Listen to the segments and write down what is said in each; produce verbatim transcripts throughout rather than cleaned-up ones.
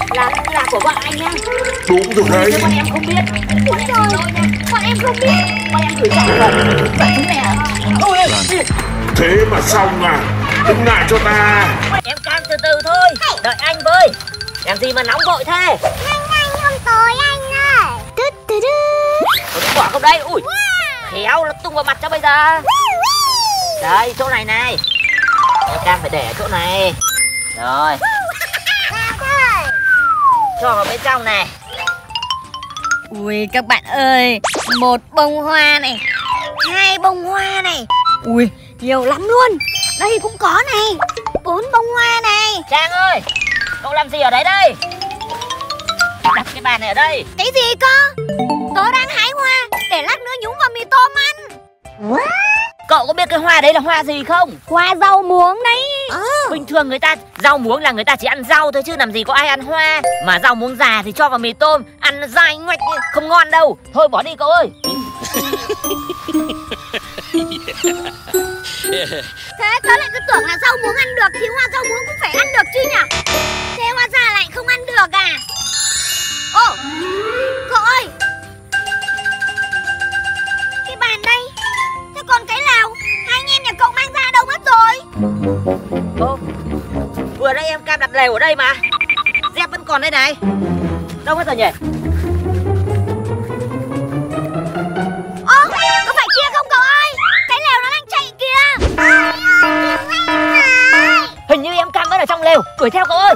Là là của bọn anh nhá. Đúng rồi đấy. Nhưng bọn em không biết. Bọn em xin lỗi nha. Bọn em không biết. Bọn em gửi trả lời. Và chúng mẹ. Ôi. Thế mà xong à? Đừng ngại cho ta. Em can từ từ thôi. Đợi anh với. Làm gì mà nóng vội thế? Nhanh nhanh không tối anh ơi. Tút tút tút. Có biết quả không đây? Ui. Khéo nó tung vào mặt cho bây giờ. Đây chỗ này này. Em can phải để ở chỗ này. Rồi. Cho vào bên trong này. Ui các bạn ơi, một bông hoa này, hai bông hoa này. Ui nhiều lắm luôn. Đây cũng có này, bốn bông hoa này. Trang ơi, cậu làm gì ở đấy đây? Đặt cái bàn này ở đây. Cái gì cơ? Tớ đang hái hoa để lát nữa nhúng vào mì tôm ăn. Cậu có biết cái hoa đấy là hoa gì không? Hoa rau muống đấy. Ừ. Bình thường người ta rau muống là người ta chỉ ăn rau thôi chứ làm gì có ai ăn hoa. Mà rau muống già thì cho vào mì tôm ăn dai ngoạch không ngon đâu. Thôi bỏ đi cậu ơi. Thế tớ lại cứ tưởng là rau muống ăn được thì hoa rau muống cũng phải ăn được chứ nhỉ? Thế hoa già lại không ăn được à? Ồ, cậu ơi, cái bàn đây. Thế còn cái nào? Hai anh em nhà cậu mang ra đâu mất rồi? Ô, vừa đây em cam đặt lều ở đây mà. Dép vẫn còn đây này. Đâu mất rồi nhỉ? Ơ, có phải kia không cậu ơi? Cái lều nó đang chạy kìa. Hình như em cam vẫn ở trong lều. Đuổi theo cậu ơi.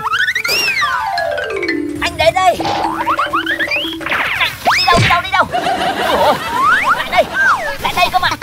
Anh đến đây. Đi đâu, đi đâu, đi đâu? Ủa, lại đây, lại đây cơ mà.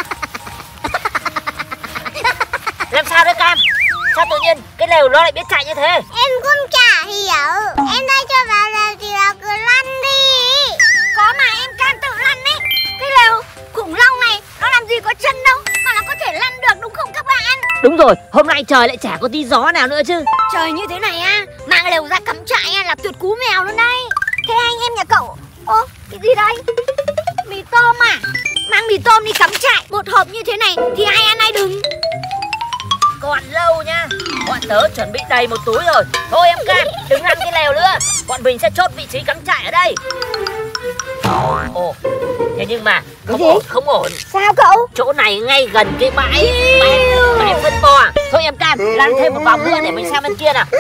Làm sao đấy Cam? Sao tự nhiên cái lều nó lại biết chạy như thế? Em cũng chả hiểu. Em đây cho vào lều thì là cứ lăn đi. Có mà em can tự lăn đấy. Cái lều khủng long này nó làm gì có chân đâu mà nó có thể lăn được đúng không các bạn? Đúng rồi, hôm nay trời lại chả có tí gió nào nữa chứ. Trời như thế này á, mang lều ra cắm trại á, là tuyệt cú mèo luôn đây. Thế anh em nhà cậu, ô cái gì đây? Mì tôm à? Mang mì tôm đi cắm trại, một hộp như thế này thì ai ăn ai đừng. Còn lâu nha. Bọn tớ chuẩn bị đầy một túi rồi. Thôi em Cam, đừng lăn cái lều nữa. Bọn mình sẽ chốt vị trí cắm trại ở đây. Ồ, thế nhưng mà không ổn, không ổn. Sao cậu? Chỗ này ngay gần cái bãi bãi, bãi phân bò. Thôi em Cam, lăn thêm một vòng nữa để mình sang bên kia nào.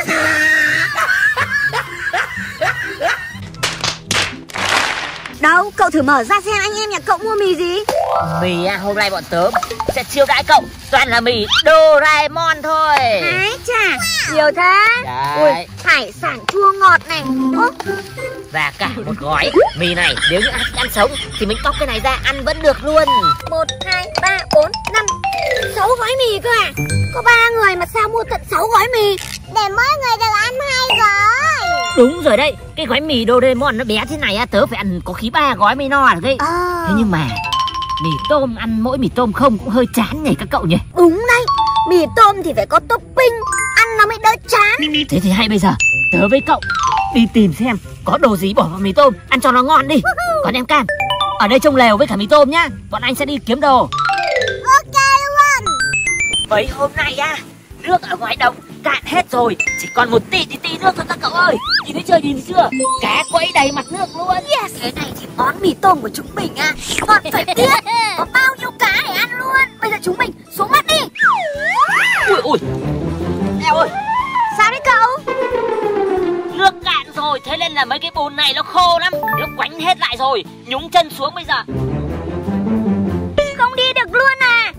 Đâu, cậu thử mở ra xem anh em nhà cậu mua mì gì. Mì à, hôm nay bọn tớ sẽ chiêu đãi cậu. Toàn là mì Doraemon thôi. Ái chà, nhiều thế. Đấy. Ui, hải sản chua ngọt này. Ô. Và cả một gói mì này. Nếu như ăn, ăn sống thì mình bóc cái này ra ăn vẫn được luôn. Một, hai, ba, bốn, năm, sáu gói mì cơ à? Có ba người mà sao mua tận sáu gói mì? Để mỗi người được ăn hai gói. Đúng rồi đấy. Cái gói mì Doraemon nó bé thế này á, tớ phải ăn có khí ba gói mới no được đấy. À. Thế nhưng mà mì tôm ăn mỗi mì tôm không cũng hơi chán nhỉ các cậu nhỉ? Đúng đấy, mì tôm thì phải có topping, ăn nó mới đỡ chán. Thế thì hay bây giờ tớ với cậu đi tìm xem có đồ gì bỏ vào mì tôm ăn cho nó ngon đi. Còn em Cam, ở đây trông lều với cả mì tôm nhá. Bọn anh sẽ đi kiếm đồ. Ok luôn. Mấy hôm nay á, nước ở ngoài đồng cạn hết rồi. Chỉ còn một tí tí tí nước thôi các cậu ơi. Nhìn thấy chưa, nhìn thấy chưa? Cá quẫy đầy mặt nước luôn. Yes, thế này thì món mì tôm của chúng mình à ngon phải biết. Có bao nhiêu cá để ăn luôn. Bây giờ chúng mình xuống mắt đi. Ui ui, Leo ơi, Sao đấy cậu? nước cạn rồi, thế nên là mấy cái bùn này nó khô lắm. Nó quánh hết lại rồi. Nhúng chân xuống bây giờ Không đi được luôn à?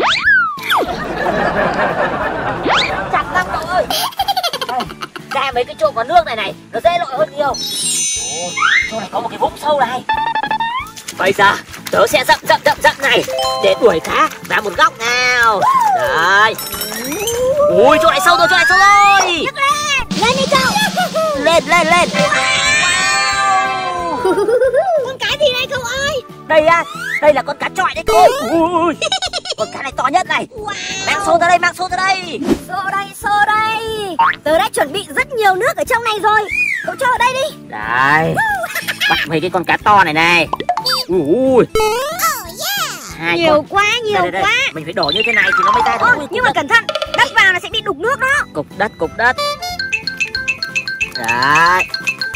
chặt lắm cậu ơi. Đây, ra mấy cái chỗ có nước này này nó dễ lội hơn nhiều. Ồ, chỗ này có một cái vũng sâu này. Bây giờ tớ sẽ dậm dậm dậm dậm này để đuổi cá vào một góc nào. Đấy. Ui, chỗ này sâu rồi, chỗ này sâu rồi. Nhấc lên, lên đi cậu. Lên lên lên. Wow. Con cá gì đây cậu ơi? Đây à, đây là con cá chọi đấy cậu ơi. Ui, con cá này to nhất này. Wow. Mang xô ra đây, mang xô ra đây. Xô đây, xô đây. Tớ đã chuẩn bị rất nhiều nước ở trong này rồi. Cậu cho ở đây đi. Đấy. Bắt mấy cái con cá to này này. Ui ui. Hai Nhiều con. quá, nhiều đây, đây, đây. quá. Mình phải đổ như thế này thì nó mới ra được. Ôi, nhưng mà cẩn thận, đất vào là sẽ bị đục nước đó. Cục đất, cục đất. Đấy.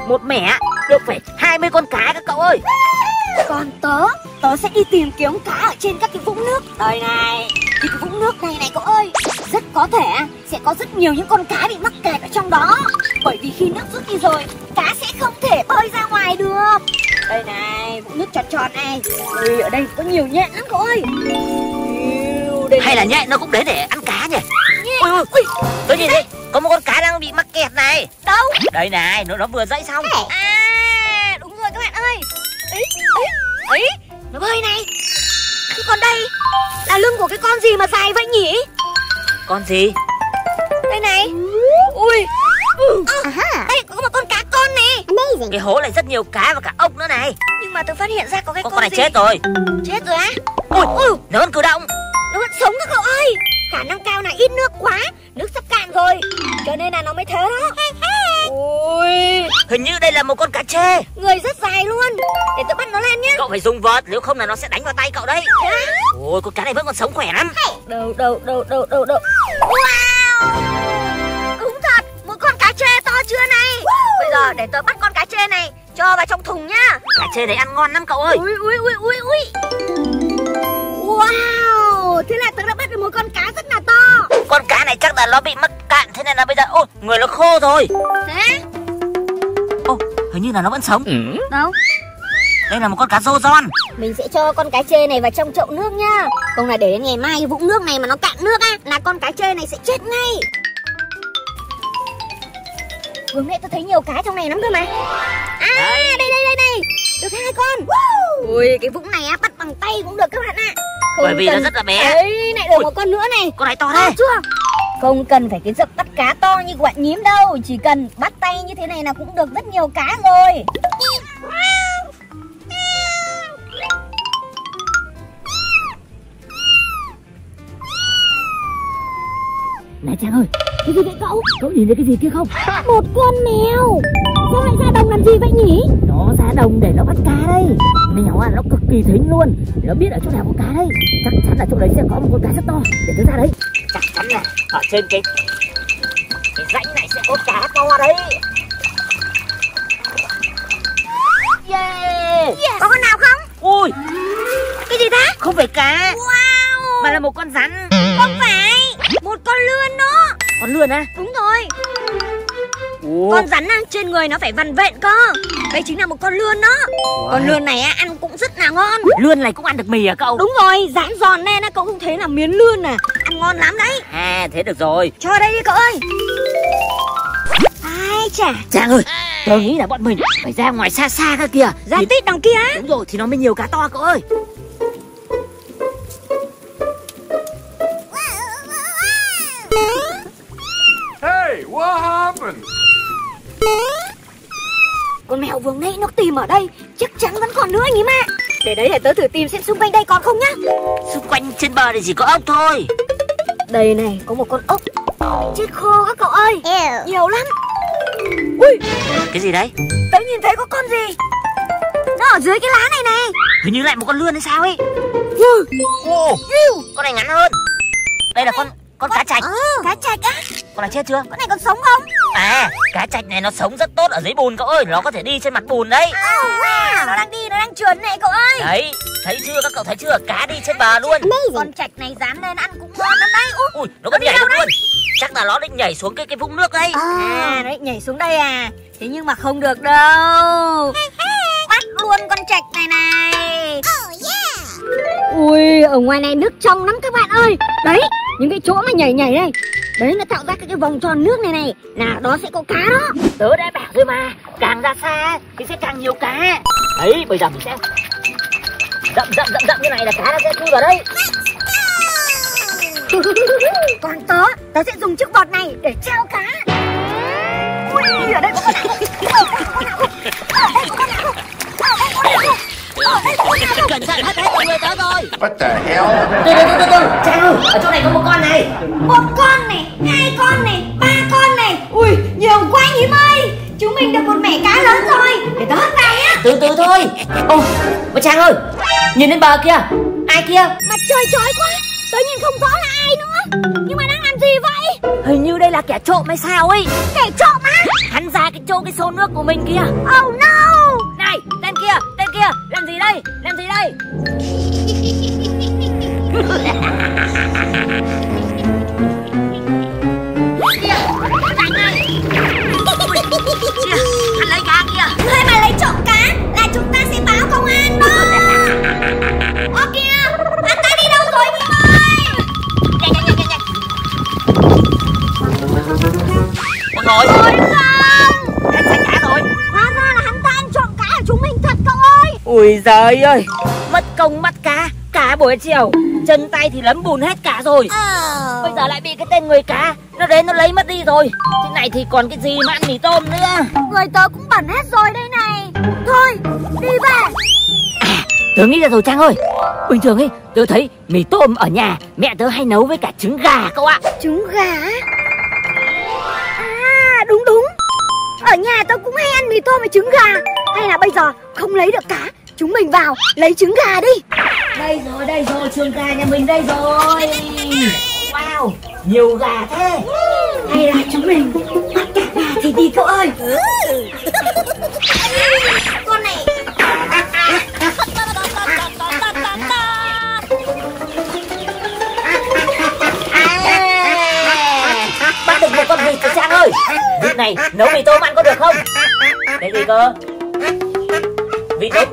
một mẻ được phải hai mươi con cá các cậu ơi. Còn tớ, tớ sẽ đi tìm kiếm cá ở trên các cái vũng nước. Đây này, cái vũng nước này này cậu ơi, rất có thể sẽ có rất nhiều những con cá bị mắc kẹt ở trong đó. Bởi vì khi nước rút đi rồi, cá sẽ không thể bơi ra ngoài được. Đây này, vũng nước tròn tròn này. Ui, ở đây có nhiều nhện lắm cậu ơi. Đây Hay là nhện nó cũng đến để ăn cá nhỉ? Ui ui ui, tôi nhìn thấy có một con cá đang bị mắc kẹt này. đâu? Đây này, nó nó vừa dậy xong. À, đúng rồi các bạn ơi. Ấy, ấy, ấy, nó bơi này. Chứ còn đây là lưng của cái con gì mà dài vậy nhỉ? Con gì? Đây này. Ui. Ừ. À, đây có một con cá con này. Cái hố này rất nhiều cá và cả ốc nữa này. Nhưng mà tôi phát hiện ra có cái Con, con, con này gì? chết rồi. Chết rồi á? Ui, Ui, nó vẫn cử động. nó vẫn sống các cậu ơi. Khả năng cao là ít nước quá, nước sắp cạn rồi, cho nên là nó mới thế đó. Ui, Hình như đây là một con cá chê. người rất dài luôn. Để tôi bắt nó lên nhé. Cậu phải dùng vợt, nếu không là nó sẽ đánh vào tay cậu đấy. Ôi, con cá này vẫn còn sống khỏe lắm. Đâu, đâu, đâu, đâu, đâu, đâu. Wow, đúng thật, một con cá chê to chưa này. Bây giờ để tôi bắt con cá chê này cho vào trong thùng nhá. Cá chê này ăn ngon lắm cậu ơi. Ui, ui, ui, ui, ui. Wow, thế là tôi đã bắt được một con cá rất là to. Con cá này chắc là nó bị mắc cạn, thế nên là bây giờ ôi người nó khô rồi. Thế? Ô, hình như là nó vẫn sống. Đâu? Đây là một con cá rô giòn. Mình sẽ cho con cá chê này vào trong chậu nước nhá. Không là để đến ngày mai cái vũng nước này mà nó cạn nước á, là con cá chê này sẽ chết ngay. Vừa nãy tôi thấy nhiều cá trong này lắm cơ mà. À, đây đây đây đây, được hai con. Ui, cái vũng này á, bắt bằng tay cũng được các bạn ạ. Không Bởi vì cần... nó rất là bé. Đấy, lại được Ui, một con nữa này. con này to To đấy. chưa? Không cần phải cái dập bắt cá to như của bạn nhím đâu. Chỉ cần bắt tay như thế này là cũng được rất nhiều cá rồi. Này Trang ơi, Cái gì vậy cậu? cậu nhìn thấy cái gì kia không? Một con mèo. Sao lại ra đồng làm gì vậy nhỉ? Nó ra đồng để nó bắt cá đây. Mèo à, nó cực kỳ thính luôn. Nó biết ở chỗ nào có cá đây. Chắc chắn là chỗ đấy sẽ có một con cá rất to. Để tôi ra đấy. Chắc chắn là ở trên cái cái rãnh này sẽ có cá to đấy. Yeah. Yeah. Có con nào không? Ui, Cái gì đó? không phải cá Wow, mà là một con rắn. không phải, một con lươn đó. Con lươn á? Đúng rồi. Ồ. Con rắn á, trên người nó phải vằn vện cơ. Đây chính là một con lươn đó. Wow. Con lươn này á, ăn cũng rất là ngon. Lươn này cũng ăn được mì à cậu? Đúng rồi, rán giòn lên á, cậu không thấy là miếng lươn à. Ăn ngon lắm đấy. À, thế được rồi. Cho đây đi cậu ơi. Ai chà. Trang ơi, tôi nghĩ là bọn mình phải ra ngoài xa xa cơ kìa. Ra thì... tít đằng kia á. Đúng rồi, thì nó mới nhiều cá to cậu ơi. Hey, what happened? Con mèo vừa nãy nó tìm ở đây, chắc chắn vẫn còn nữa anh ấy mà. Để đấy để tớ thử tìm xem xung quanh đây còn không nhá. Xung quanh trên bờ này chỉ có ốc thôi. Đây này, có một con ốc chết khô các cậu ơi. Nhiều lắm. Ui, Cái gì đấy? tớ nhìn thấy có con gì. Nó ở dưới cái lá này này. Hình như lại một con lươn hay sao ấy. Ừ. Ồ, con này ngắn hơn. Đây là con con cá trạch. Cá trạch á. Con này chết chưa? Con này còn sống không? À, cá trạch này nó sống rất tốt ở dưới bùn cậu ơi. Nó có thể đi trên mặt bùn đấy. Oh, wow, nó đang đi, nó đang trườn này cậu ơi. Đấy, thấy chưa, các cậu thấy chưa? Cá đi trên bờ luôn. Con trạch này dám lên ăn cũng ngon lắm đấy. Ui, Ui, nó còn đi nhảy đâu được đấy? luôn. Chắc là nó định nhảy xuống cái cái vũng nước đấy. À, đấy, nhảy xuống đây à. Thế nhưng mà không được đâu. Bắt luôn con trạch này này. Ui, ở ngoài này nước trong lắm các bạn ơi. Đấy, những cái chỗ mà nhảy nhảy đây, đấy nó tạo ra cái, cái vòng tròn nước này này, là đó sẽ có cá đó. Tớ đã bảo rồi mà, càng ra xa thì sẽ càng nhiều cá. Đấy, bây giờ mình sẽ dậm dậm dậm dậm như này là cá nó sẽ chui vào đây. Còn tớ, tớ sẽ dùng chiếc bọt này để treo cá. Ui, ở đây có con nào không? Ở đây có con nào không? Ở đây có con nào không? Ở đây có con nào không? Ở đây có con nào không? Cẩn thận, hết hết mọi người tới rồi. What the hell? Từ từ từ từ từ, Trang ơi, ở chỗ này có một con này. Một con này, hai con này, ba con này. Ui, nhiều quá anh Hiếm ơi. Chúng mình được một mẻ cá lớn rồi. Để tớ hất vào nhá. Từ từ thôi. Ô, mà Trang ơi, nhìn lên bờ kia. Ai kia? Mặt trời chói quá, tớ nhìn không rõ là ai nữa. Nhưng mà đang làm gì vậy? Hình như đây là kẻ trộm hay sao ấy. Kẻ trộm á? Hắn ra cái chỗ cái xô nước của mình kìa. Oh no! Này, tên kia, tên kia, làm gì đây? Làm gì đây? Kìa, lại ngay. Kìa, hắn lấy cá kìa. Người mà lấy trộm cá là chúng ta sẽ báo công an đó. Ô kìa, anh ta đi đâu rồi Nhím ơi? Nhanh, nhanh, nhanh, nhanh, nhanh. Ôi rồi. Ôi không! Hắn sạch cá rồi. Hóa ra là hắn ta ăn trộm cá của chúng mình thật cậu ơi. Ui giời ơi, mất công bắt cá cả buổi chiều, chân tay thì lấm bùn hết cả rồi. Ờ. Bây giờ lại bị cái tên người cá nó đến nó lấy mất đi rồi. Thế này thì còn cái gì mà ăn mì tôm nữa. Người tớ cũng bẩn hết rồi đây này. Thôi, đi về. À, tớ nghĩ ra rồi Trang ơi. Bình thường ấy, tớ thấy mì tôm ở nhà mẹ tớ hay nấu với cả trứng gà cậu ạ. Trứng gà? À, đúng đúng. Ở nhà tớ cũng hay ăn mì tôm với trứng gà. Hay là bây giờ không lấy được cá, chúng mình vào lấy trứng gà đi. Đây rồi, đây rồi, trường gà nhà mình đây rồi. Wow, nhiều gà thế. Hay là chúng mình bắt cả gà thì đi cậu ơi. Con này. Bắt được một con vịt rồi Trang ơi. Vịt này nấu mì tôm ăn có được không? Cái gì cơ? Vịt nấu.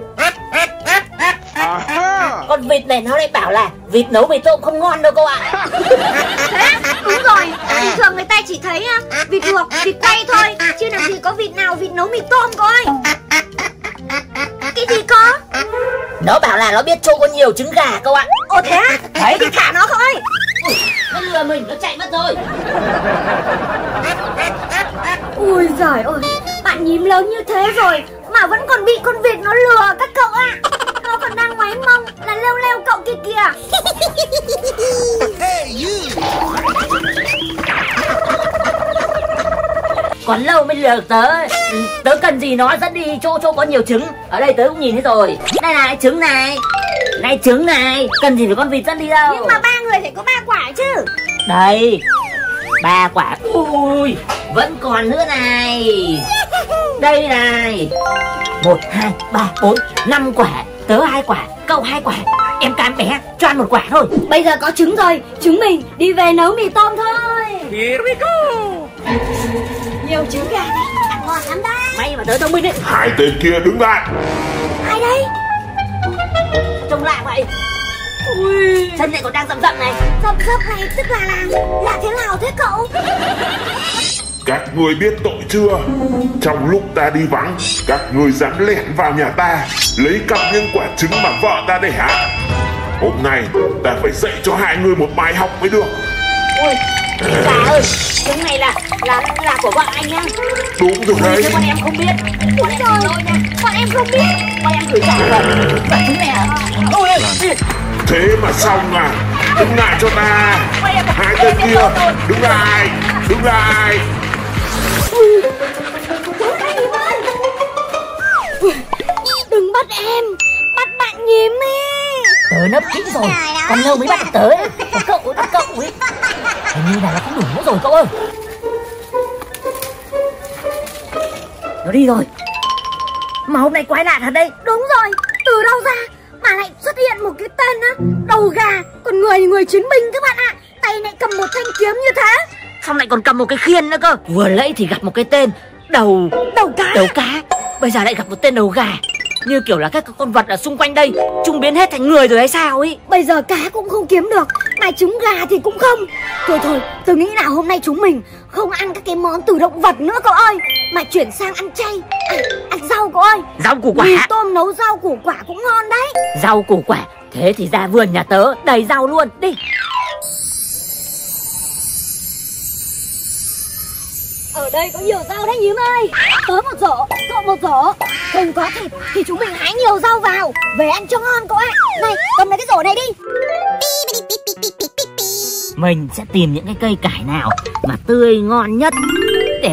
Con vịt này nó lại bảo là vịt nấu mì tôm không ngon đâu cô ạ. Thế? Đúng rồi. Bình thường người ta chỉ thấy vịt luộc, vịt quay thôi, chứ làm gì có vịt nào vịt nấu mì tôm cô ơi. Cái gì có? Nó bảo là nó biết chỗ có nhiều trứng gà cô ạ. Ồ thế á? Đấy. Thì thả nó cậu ơi. Ui, nó lừa mình, nó chạy mất rồi. Ui giời ơi, bạn Nhím lớn như thế rồi mà vẫn còn bị con vịt nó lừa các cậu ạ. Nó còn đang ngoáy mông là leo leo cậu kia kìa. Còn lâu mới lừa được tớ. Tớ cần gì nó dẫn đi chỗ chỗ có nhiều trứng. Ở đây tớ cũng nhìn thấy rồi. Đây này, trứng này. Này trứng này, cần gì phải con vịt dẫn đi đâu. Nhưng mà ba người phải có ba quả chứ. Đây, ba quả. Ui, vẫn còn nữa này. Đây này. Một, hai, ba, bốn, năm quả. Tớ hai quả, cậu hai quả. Em Cam bé, cho ăn một quả thôi. Bây giờ có trứng rồi, chúng mình đi về nấu mì tôm thôi. Here we go. Nhiều trứng gà này, ăn ngon lắm đấy. May mà tớ thông minh đấy. Hai tên kia đứng lại. Ai đây? Trông lạ vậy. Ui, chân này còn đang rậm rậm này. Rậm rậm này tức là là là thế nào thế cậu? Các ngươi biết tội chưa? Trong lúc ta đi vắng, các ngươi dám lẻn vào nhà ta, lấy cắp những quả trứng mà vợ ta để hả? Hôm nay ta phải dạy cho hai người một bài học mới được. Ui, bà ơi, trứng này là là là của vợ anh nhá. Đúng rồi đấy. Chứ bọn em không biết. Bọn em xin lỗi nha. Bọn em không biết. Bọn em gửi trả rồi. Quả trứng này à? Ôi, Thế mà xong à? Đứng lại cho ta. Hai tên kia, đứng lại, đứng lại. Đừng bắt em, bắt bạn Nhím đi. tớ nấp kỹ rồi. Còn lâu mới bắt được tớ ấy. Còn cậu, bắt cậu ấy. Hình như là nó không đủ nữa rồi cậu ơi. Nó đi rồi. Mà hôm nay quái lạ thật đấy. Đúng rồi, từ đâu ra mà lại xuất hiện một cái tên á, đầu gà, còn người thì người chiến binh các bạn ạ. Tay lại cầm một thanh kiếm như thế. Xong lại còn cầm một cái khiên nữa cơ. Vừa nãy thì gặp một cái tên đầu Đầu cá. đầu cá. Bây giờ lại gặp một tên đầu gà. Như kiểu là các con vật ở xung quanh đây chúng biến hết thành người rồi hay sao ấy. Bây giờ cá cũng không kiếm được, mà trứng gà thì cũng không. Thôi thôi, tôi nghĩ là hôm nay chúng mình không ăn các cái món từ động vật nữa cậu ơi, mà chuyển sang ăn chay. À, ăn rau cậu ơi. Rau củ quả. Mì tôm nấu rau củ quả cũng ngon đấy. Rau củ quả. Thế thì ra vườn nhà tớ đầy rau luôn. Đi. Ở đây có nhiều rau đấy Nhím ơi. Tớ một rổ, cậu một rổ. Không có thịt thì chúng mình hái nhiều rau vào về ăn cho ngon cậu ạ. Này, cầm lấy cái rổ này đi. Mình sẽ tìm những cái cây cải nào mà tươi ngon nhất để mình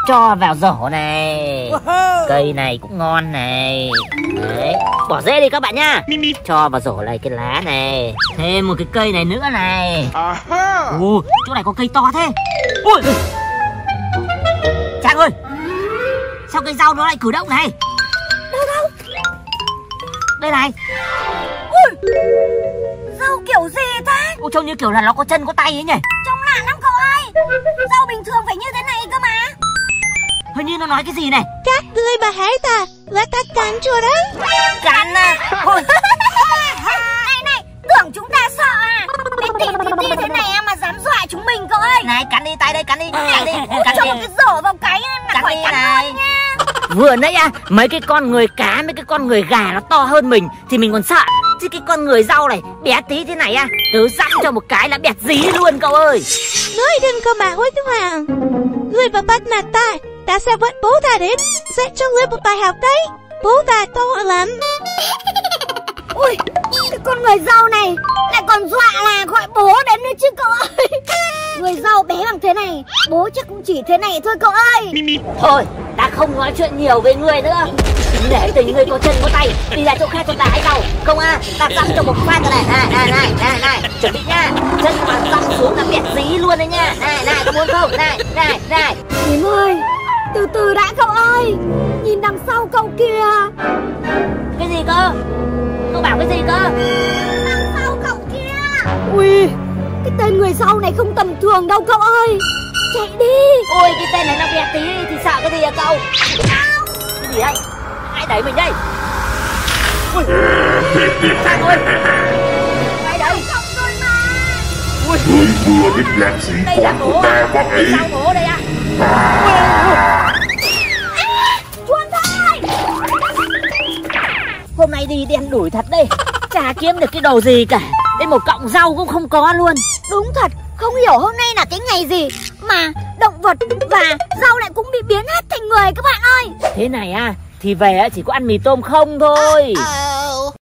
cho vào rổ này. Cây này cũng ngon này. Đấy, bỏ rễ đi các bạn nhá. Cho vào rổ này cái lá này. Thêm một cái cây này nữa này. Ồ, chỗ này có cây to thế. Ui, Trang ơi, sao cây rau nó lại cử động này? Đâu đâu? Đây này. Ui, rau kiểu gì ta? Ôi, trông như kiểu là nó có chân có tay ấy nhỉ. Trông lạ lắm cậu ơi. Rau bình thường phải như thế này cơ mà. Hình như nó nói cái gì này. Các ngươi mà hãy ta là ta cắn chùa đấy. Cắn à? Ôi. Này này, tưởng chúng ta sợ à? Cái tí tí tí thế này mà dám dọa chúng mình cậu ơi. Này, cắn đi, tay đây, cắn đi, cắn đi, cắn Cho đi. một cái rổ vào cái là Cắn khỏi đi cắn này. luôn nha. Vừa nãy à, mấy cái con người cá, mấy cái con người gà nó to hơn mình thì mình còn sợ. Chứ cái con người rau này bé tí thế này à, tớ dặm cho một cái là bẹt dí luôn cậu ơi. Nói đừng có mà hối hoàng. Ngươi mà bắt nạt ta, ta sẽ bắt bố ta đến dạy cho ngươi một bài học đấy. Bố ta to lắm. Ui, cái con người rau này lại còn dọa là gọi bố đến nữa chứ cậu ơi. Người rau bé bằng thế này, bố chắc cũng chỉ thế này thôi cậu ơi. Thôi, ta không nói chuyện nhiều với ngươi nữa. Để tình ngươi có chân có tay, đi ra chỗ khác cho ta hãy đau. Không à, ta dặm cho một phát này. Này, này, này, này, này, chuẩn bị nha. Chân mà dặm xuống là bẹt dí luôn đấy nha. Này, này, có muốn không? Này, này, này. Nhìn ơi, từ từ đã cậu ơi. Nhìn đằng sau cậu kìa. Cái gì cơ? Cậu bảo cái gì cơ? Đằng sau cậu kia. Ui, cái tên người sau này không tầm thường đâu cậu ơi. Chạy đi. Ôi, cái tên này nó bẹt tí thì sợ cái gì à cậu? Cái gì đây? Ai đẩy mình đây? Ui, Trang ơi, ai đẩy? Cậu rồi mà. Ui, Ngươi vừa định làm gì đây là con bố. của ta vậy? Đây sao bố đây à? Chuông thôi. Hôm nay đi đen đủi thật đây. Chả kiếm được cái đồ gì cả. Đến một cọng rau cũng không có luôn. Đúng thật, không hiểu hôm nay là cái ngày gì mà động vật và rau lại cũng bị biến hết thành người các bạn ơi. Thế này à, thì về chỉ có ăn mì tôm không thôi. Ờ,